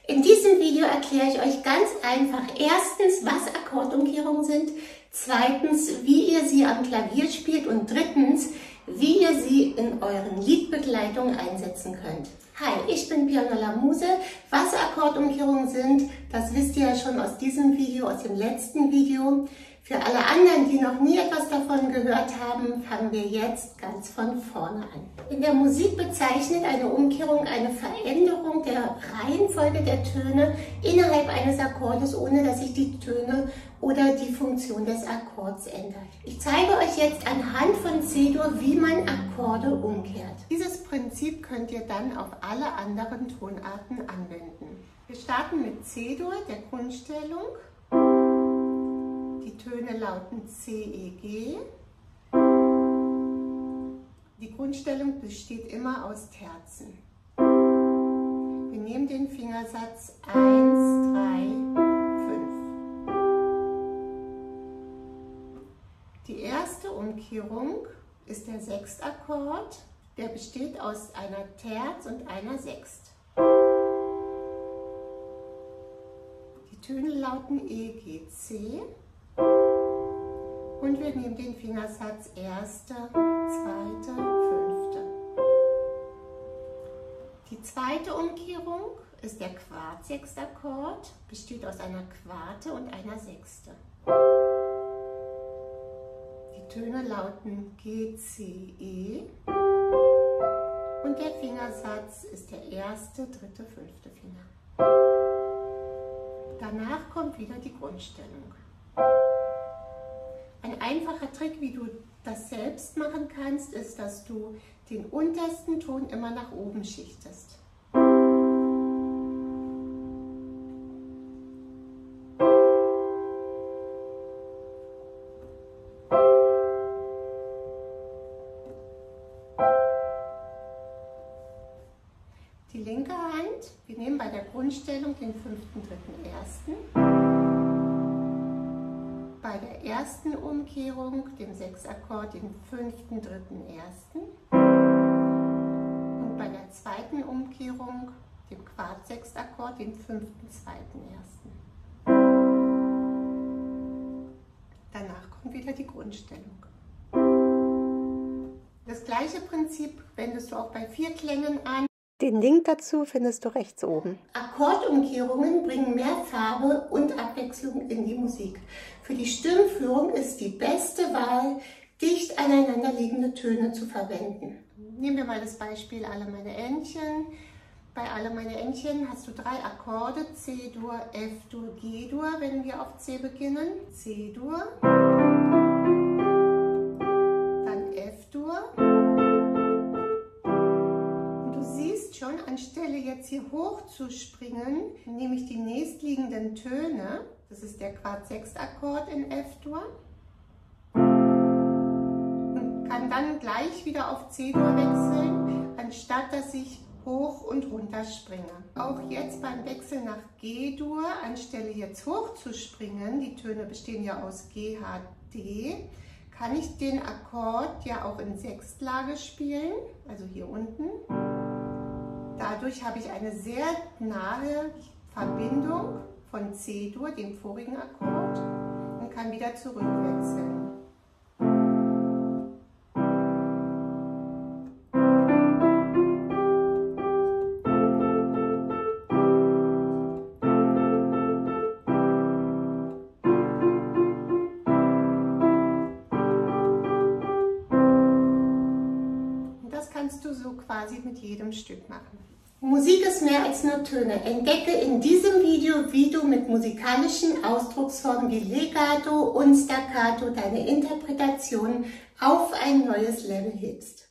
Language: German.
In diesem Video erkläre ich euch ganz einfach erstens, was Akkordumkehrungen sind, zweitens, wie ihr sie am Klavier spielt und drittens, wie ihr sie in euren Liedbegleitungen einsetzen könnt. Hi, ich bin Pianola Muse. Was Akkordumkehrungen sind, das wisst ihr ja schon aus diesem Video, aus dem letzten Video. Für alle anderen, die noch nie etwas davon gehört haben, fangen wir jetzt ganz von vorne an. In der Musik bezeichnet eine Umkehrung eine Veränderung der Reihenfolge der Töne innerhalb eines Akkordes, ohne dass sich die Töne oder die Funktion des Akkords ändert. Ich zeige euch jetzt anhand von C-Dur, wie man Akkorde umkehrt. Dieses Prinzip könnt ihr dann auf alle anderen Tonarten anwenden. Wir starten mit C-Dur, der Grundstellung. Die Töne lauten C, E, G. Die Grundstellung besteht immer aus Terzen. Wir nehmen den Fingersatz 1, 3, 5. Die erste Umkehrung ist der Sechstakkord. Der besteht aus einer Terz und einer Sext. Die Töne lauten E, G, C. Und wir nehmen den Fingersatz erste, zweite, fünfte. Die zweite Umkehrung ist der Quartsechstakkord, besteht aus einer Quarte und einer Sechste. Die Töne lauten G, C, E. Und der Fingersatz ist der erste, dritte, fünfte Finger. Danach kommt wieder die Grundstellung. Ein einfacher Trick, wie du das selbst machen kannst, ist, dass du den untersten Ton immer nach oben schichtest. Die linke Hand, wir nehmen bei der Grundstellung den fünften, dritten, ersten. Bei der ersten Umkehrung, dem Sechsakkord, den fünften, dritten, ersten. Und bei der zweiten Umkehrung, dem Quartsechstakkord, den fünften, zweiten, ersten. Danach kommt wieder die Grundstellung. Das gleiche Prinzip wendest du auch bei Vierklängen an. Den Link dazu findest du rechts oben. Akkordumkehrungen bringen mehr Farbe und Abwechslung in die Musik. Für die Stimmführung ist die beste Wahl, dicht aneinanderliegende Töne zu verwenden. Nehmen wir mal das Beispiel Alle meine Entchen. Bei Alle meine Entchen hast du 3 Akkorde, C-Dur, F-Dur, G-Dur, wenn wir auf C beginnen. C-Dur, dann F-Dur. Schon anstelle jetzt hier hoch zu springen, nehme ich die nächstliegenden Töne, das ist der Quartsechstakkord in F-Dur, und kann dann gleich wieder auf C-Dur wechseln, anstatt dass ich hoch und runter springe. Auch jetzt beim Wechsel nach G-Dur, anstelle jetzt hoch zu springen, die Töne bestehen ja aus G, H, D, kann ich den Akkord ja auch in Sechstlage spielen, also hier unten. Dadurch habe ich eine sehr nahe Verbindung von C-Dur, dem vorigen Akkord, und kann wieder zurückwechseln. Und das kannst du so quasi mit jedem Stück machen. Musik ist mehr als nur Töne. Entdecke in diesem Video, wie du mit musikalischen Ausdrucksformen wie Legato und Staccato deine Interpretation auf ein neues Level hebst.